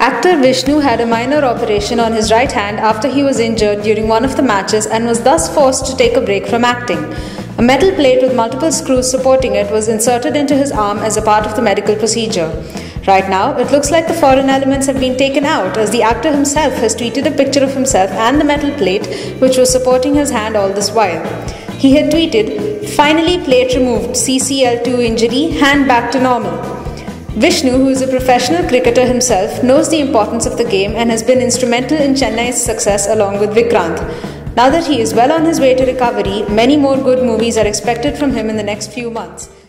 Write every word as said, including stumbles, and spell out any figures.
Actor Vishnu had a minor operation on his right hand after he was injured during one of the matches and was thus forced to take a break from acting. A metal plate with multiple screws supporting it was inserted into his arm as a part of the medical procedure. Right now, it looks like the foreign elements have been taken out, as the actor himself has tweeted a picture of himself and the metal plate which was supporting his hand all this while. He had tweeted, "Finally plate removed, C C L two injury, hand back to normal." Vishnu, who is a professional cricketer himself, knows the importance of the game and has been instrumental in Chennai's success along with Vikrant. Now that he is well on his way to recovery, many more good movies are expected from him in the next few months.